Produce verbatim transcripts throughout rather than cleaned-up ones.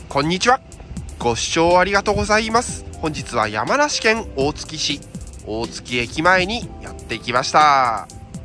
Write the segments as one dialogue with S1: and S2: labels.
S1: こんにちは。ご視聴ありがとうございます。本日は山梨県大月市大月駅前にやってきました。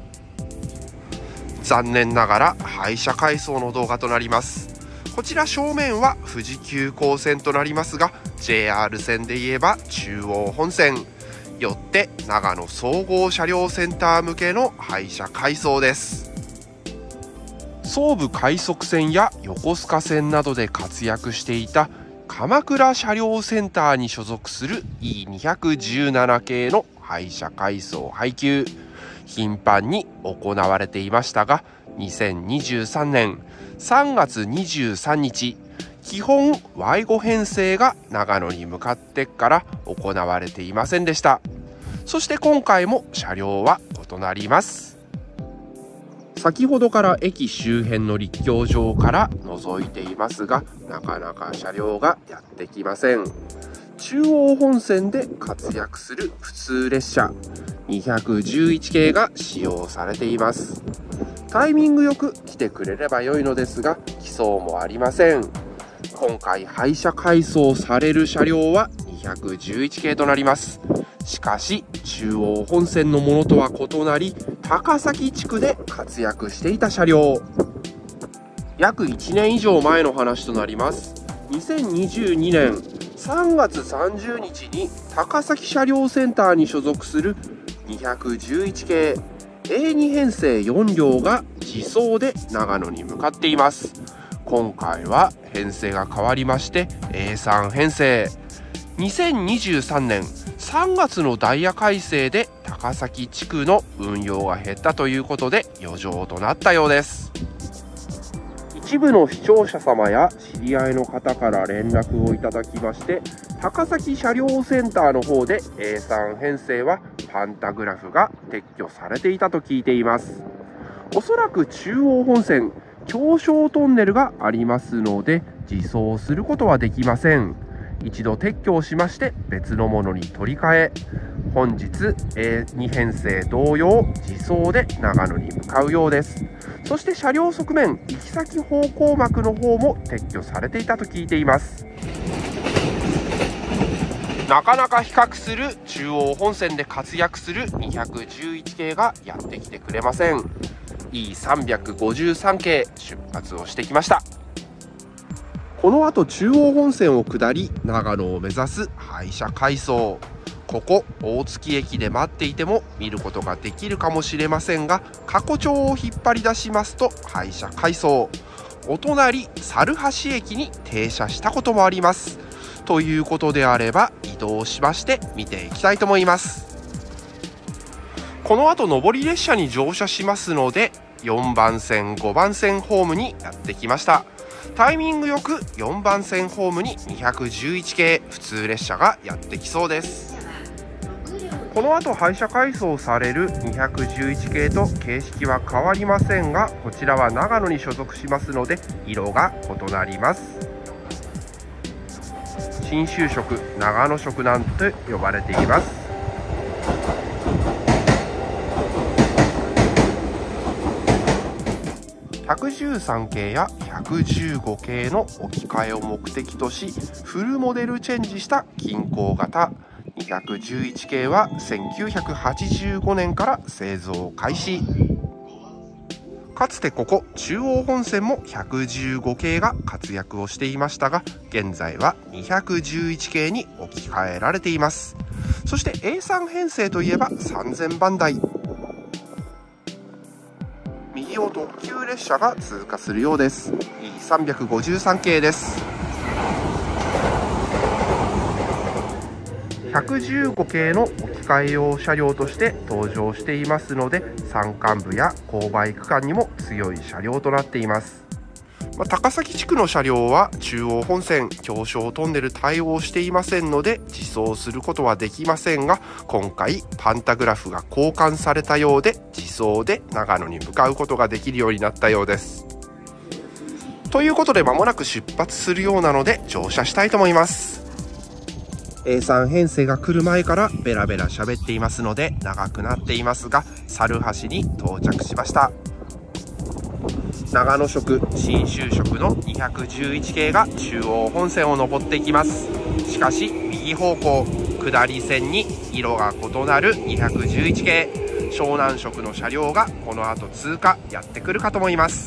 S1: 残念ながら廃車改装の動画となります。こちら正面は富士急行線となりますが、 ジェイアール 線で言えば中央本線、よって長野総合車両センター向けの廃車改装です。総武快速線や横須賀線などで活躍していた鎌倉車両センターに所属する イーにひゃくじゅうなな 系の廃車改装配給、頻繁に行われていましたが、にせんにじゅうさんねんさんがつにじゅうさんにち、基本 ワイご 編成が長野に向かってから行われていませんでした。そして今回も車両は異なります。先ほどから駅周辺の陸橋上から覗いていますが、なかなか車両がやってきません。中央本線で活躍する普通列車にひゃくじゅういち系が使用されています。タイミングよく来てくれれば良いのですが、来そうもありません。今回廃車改装される車両はにひゃくじゅういち系となります。しかし中央本線のものとは異なり、高崎地区で活躍していた車両。約いちねん以上前の話となります。にせんにじゅうにねんさんがつさんじゅうにちに高崎車両センターに所属するにひゃくじゅういち系 エーに 編成よんりょうが自走で長野に向かっています。今回は編成が変わりまして エーさん 編成。にせんにじゅうさんねんさんがつのダイヤ改正で高崎地区の運用が減ったということで余剰となったようです。一部の視聴者様や知り合いの方から連絡をいただきまして、高崎車両センターの方で エーさん 編成はパンタグラフが撤去されていたと聞いています。おそらく中央本線狭小トンネルがありますので自走することはできません。一度撤去をしまして別のものに取り替え、本日 エーに 編成同様自走で長野に向かうようです。そして車両側面行き先方向幕の方も撤去されていたと聞いています。なかなか比較する中央本線で活躍するにひゃくじゅういち系がやってきてくれません。 イーさんごさん 系出発をしてきました。この後中央本線を下り長野を目指す廃車改装。ここ大月駅で待っていても見ることができるかもしれませんが、過去帳を引っ張り出しますと廃車改装、お隣猿橋駅に停車したこともあります。ということであれば移動しまして見ていきたいと思います。この後上り列車に乗車しますので、よんばん線ごばん線ホームにやってきました。タイミングよくよんばん線ホームににひゃくじゅういち系普通列車がやってきそうです。この後廃車改装されるにひゃくじゅういち系と形式は変わりませんが、こちらは長野に所属しますので色が異なります。信州色、長野色なんて呼ばれています。ひゃくじゅうさん系やひゃくじゅうご系の置き換えを目的とし、フルモデルチェンジした近郊型にひゃくじゅういち系はせんきゅうひゃくはちじゅうごねんから製造開始。かつてここ中央本線もひゃくじゅうご系が活躍をしていましたが、現在はにひゃくじゅういち系に置き換えられています。そして エーさん 編成といえばさんぜんばんだい。右を特急列車が通過するようです。 イーさんごさん 系です。ひゃくじゅうご系の置き換え用車両として登場していますので、山間部や勾配区間にも強い車両となっています。まあ、高崎地区の車両は中央本線狭小トンネル対応していませんので自走することはできませんが、今回パンタグラフが交換されたようで自走で長野に向かうことができるようになったようです。ということで間もなく出発するようなので乗車したいと思います。 エーさん 編成が来る前からベラベラ喋っていますので長くなっていますが、猿橋に到着しました。 長野色、信州色のにひゃくじゅういち系が中央本線を上っていきます。しかし右方向下り線に色が異なるにひゃくじゅういち系、湘南色の車両がこの後通過やってくるかと思います。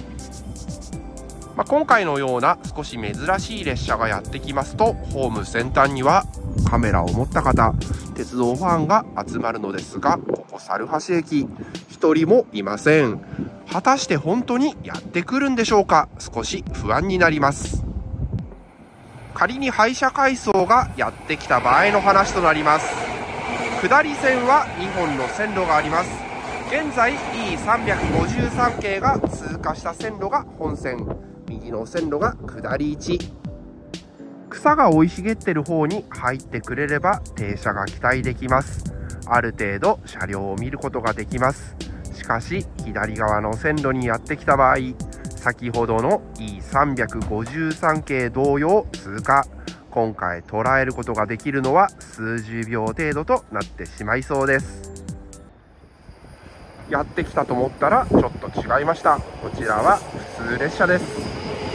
S1: まあ、今回のような少し珍しい列車がやってきますと、ホーム先端にはカメラを持った方、鉄道ファンが集まるのですが、ここ猿橋駅一人もいません。果たして本当にやってくるんでしょうか。少し不安になります。仮に廃車改装がやってきた場合の話となります。下り線はにほんの線路があります。現在 イーさんびゃくごじゅうさん 系が通過した線路が本線、右の線路が下りいち。草が生い茂ってる方に入ってくれれば停車が期待できます。ある程度車両を見ることができます。しかし左側の線路にやってきた場合、先ほどの イーさんびゃくごじゅうさん 系同様通過、今回捉えることができるのは数十秒程度となってしまいそうです。やってきたと思ったらちょっと違いました。こちらは普通列車です。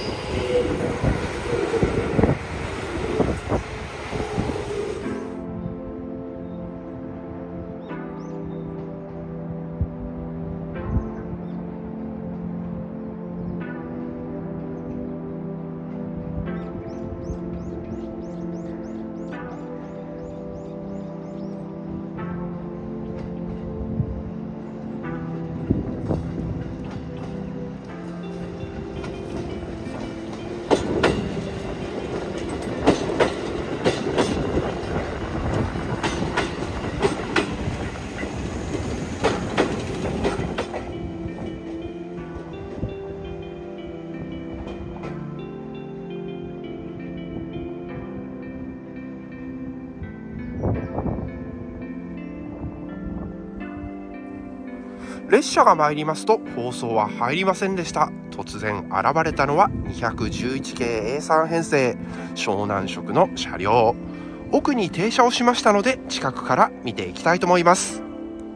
S1: 列車が参りますと放送は入りませんでした。突然現れたのはにひゃくじゅういち系 エーさん 編成湘南色の車両。奥に停車をしましたので近くから見ていきたいと思います。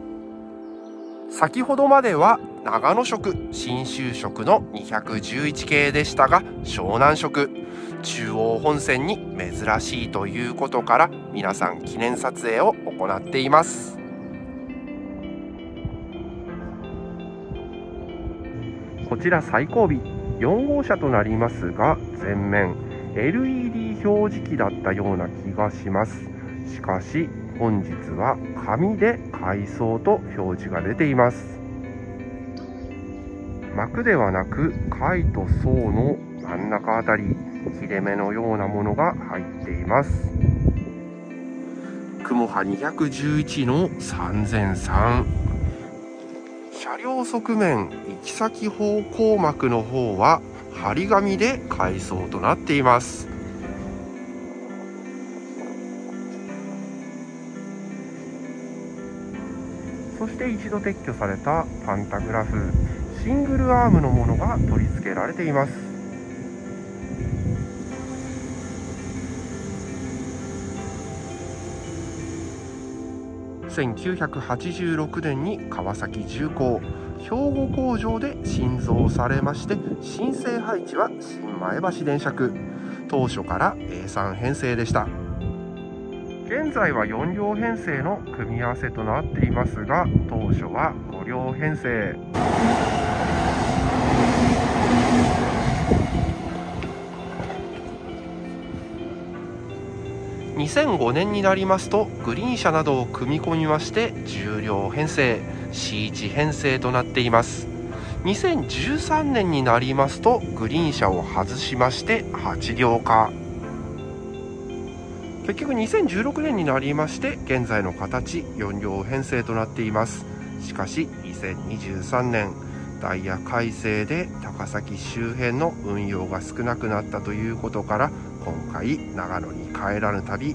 S1: 先ほどまでは長野色、信州色のにひゃくじゅういち系でしたが、湘南色、中央本線に珍しいということから皆さん記念撮影を行っています。こちら最後尾よん号車となりますが、前面 エルイーディー 表示器だったような気がします。しかし本日は紙で改装と表示が出ています。幕ではなく貝と層の真ん中あたり、切れ目のようなものが入っています。雲波にひゃくじゅういちのさんぜんさん、車両側面行き先方向幕の方は張り紙で改装となっています。そして一度撤去されたパンタグラフ、シングルアームのものが取り付けられています。せんきゅうひゃくはちじゅうろくねんに川崎重工兵庫工場で新造されまして、新製配置は新前橋電車区、当初から エーさん 編成でした。現在はよん両編成の組み合わせとなっていますが、当初はご両編成。にせんごねんになりますとグリーン車などを組み込みましてじゅう両編成 シーワン 編成となっています。にせんじゅうさんねんになりますとグリーン車を外しましてはち両化。結局にせんじゅうろくねんになりまして現在の形よん両編成となっています。しかしにせんにじゅうさんねんダイヤ改正で高崎周辺の運用が少なくなったということから、今回長野に帰らぬ旅、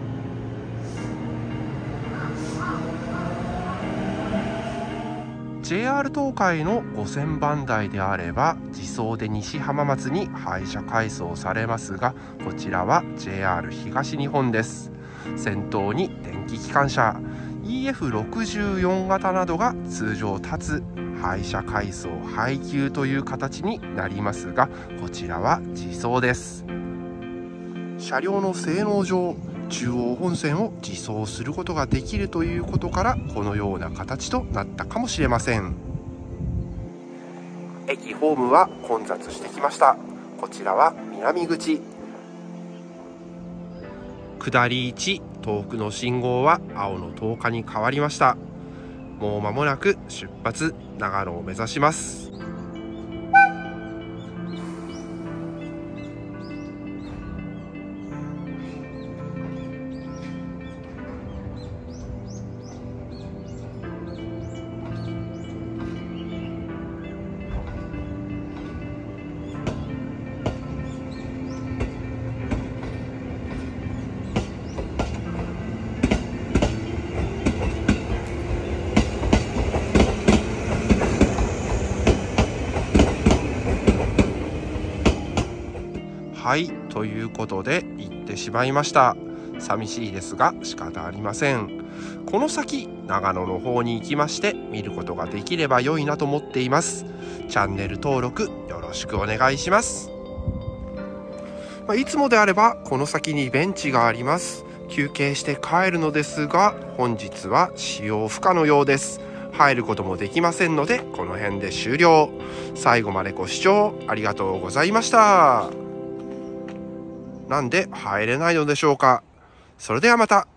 S1: ジジェイアール 東海のごせんばん台であれば自走で西浜松に廃車改装されますが、こちらは ジェイアール 東日本です。先頭に電気機関車 イーエフろくじゅうよん 型などが通常立つ廃車改装配給という形になりますが、こちらは自走です。車両の性能上、中央本線を自走することができるということから、このような形となったかもしれません。駅ホームは混雑してきました。こちらは南口。下りいち、遠くの信号は青の灯火に変わりました。もう間もなく出発、長野を目指します。はい、ということで行ってしまいました。寂しいですが仕方ありません。この先長野の方に行きまして見ることができれば良いなと思っています。チャンネル登録よろしくお願いします。まあ、いつもであればこの先にベンチがあります。休憩して帰るのですが、本日は使用不可のようです。入ることもできませんので、この辺で終了。最後までご視聴ありがとうございました。なんで入れないのでしょうか。それではまた。